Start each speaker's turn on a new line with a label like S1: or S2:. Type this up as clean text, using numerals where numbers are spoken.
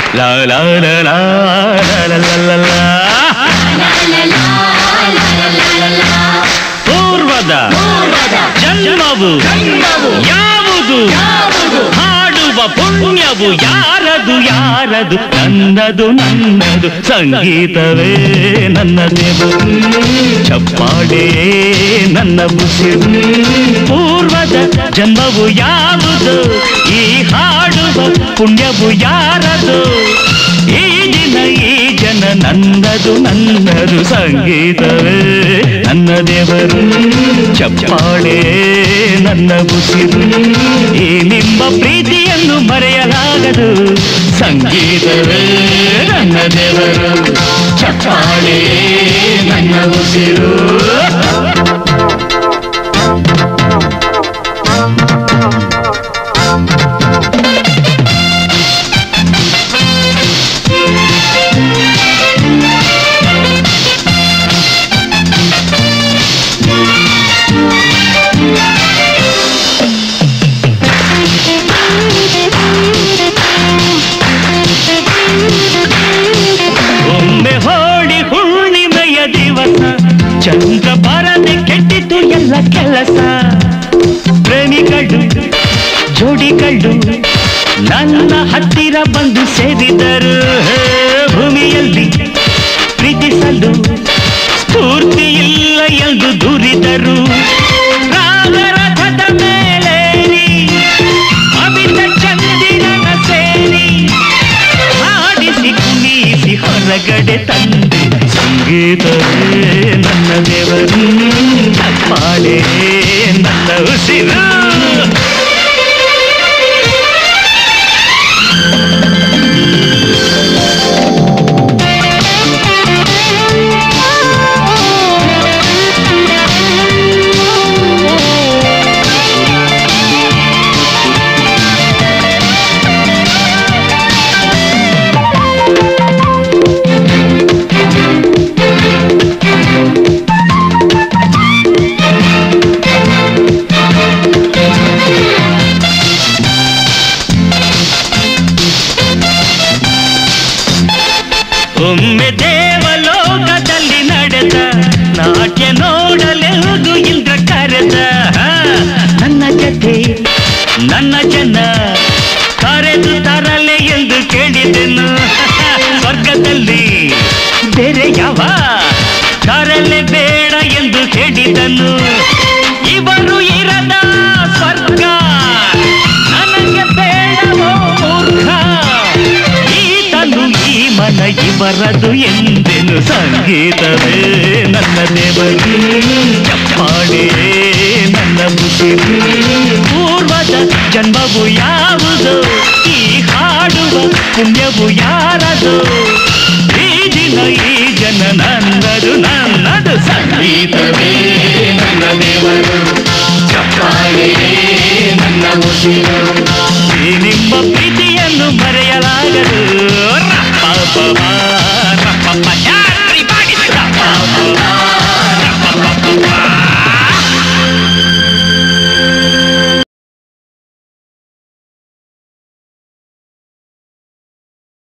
S1: ಲಾ ಲಾ ಲಾ ಲಾ ಲಾ ಲಾ ಲಾ. ಪೂರ್ವದ ಜನ್ಮವು ಯಾವುದು, ಹಾಡುವ ಪುಣ್ಯವು ಯಾರದು ಯಾರದು, ನನ್ನದು ನನ್ನದು ಸಂಗೀತವೇ ನನ್ನ ದೇವರು, ಚಪ್ಪಾಳೆ ನನ್ನ ಉಸಿರು. ಪೂರ್ವದ ಜನ್ಮವು ಯಾವುದು, ಈ ಹಾಡುವ ಪುಣ್ಯವು ಯಾರದು, ಈ ದಿನ ಈ ಜನ ನನ್ನದು ನನ್ನದು ಸಂಗೀತವೇ ನನ್ನ ದೇವರು, ಚಪ್ಪಾಳೆ ನನ್ನ ಉಸಿರು. ಈ ನಿಮ್ಮ ಪ್ರೀತಿಯನ್ನು ಮರೆಯಲಾಗದು, ಸಂಗೀತವೇ ನನ್ನ ದೇವರು, ಚಪ್ಪಾಳೆ ನನ್ನ ಉಸಿರು. ಚಂದ್ರ ಬರದೆ ಕೆಟ್ಟಿತು ಎಲ್ಲ ಕೆಲಸ, ಪ್ರೇಮಿಗಳು ಜೋಡಿಗಳು ನನ್ನ ಹತ್ತಿರ ಬಂದು ಸೇರಿದರು. ಭೂಮಿಯಲ್ಲಿ ಪ್ರೀತಿಸಲು ಸ್ಫೂರ್ತಿ ಇಲ್ಲ ಎಂದು ದೂರಿದರು. ರಾಗರಥದ ಮೇಲೇರಿ ಅಮಿತ ಚಂದಿರನ ಸೇರಿ ಹಾಡಿಸಿ ಕುಣಿಸಿ ಹೊರಗಡೆ ತಂದೆ, ಸಂಗೀತವೇ ನನ್ನ ದೇವರು, ಚಪ್ಪಾಳೆ ನನ್ನ ಉಸಿರು. ಒಮ್ಮೆ ದೇವಲೋಕದಲ್ಲಿ ನಡೆದ ನಾಟ್ಯ ನೋಡಲೆಂದು ಇಂದ್ರ ಕರೆದ. ನನ್ನ ಜೊತೆ ನನ್ನ ಜನ ಕರೆದು ತರಲೆ ಎಂದು ಕೇಳಿದೆನು. ಸ್ವರ್ಗದಲ್ಲಿ ಬೇರೆ ಯಾವ ತರಲೆ ಬೇಡ ಎಂದು ಹೇಳಿದನು. ಇವರು ಇರದ ಸ್ವರ್ಗ ನನಗೆ ಬೇಡವೋ ಮೂರ್ಖ, ಈತನು ಈ ಮನ ಇವರದು ಎಂದೆನು. ಸಂಗೀತವೇ ನನ್ನ ದೇವರು, ಚಪ್ಪಾಳೆ ನನ್ನ ಉಸಿರು. ಪೂರ್ವದ ಜನ್ಮವು ಯಾವುದು, ಈ ಹಾಡುವ ಪುಣ್ಯವು ಯಾರದು, ಈ ದಿನ ಈ ಜನ ನನ್ನದು ನನ್ನದು ಸಂಗೀತವೇ ನನ್ನ ದೇವರು, ಚಪ್ಪಾಳೆ ನನ್ನ ಉಸಿರು. ಈ ನಿಮ್ಮ ಪ್ರೀತಿಯನ್ನು ಮರೆಯಲಾಗದು.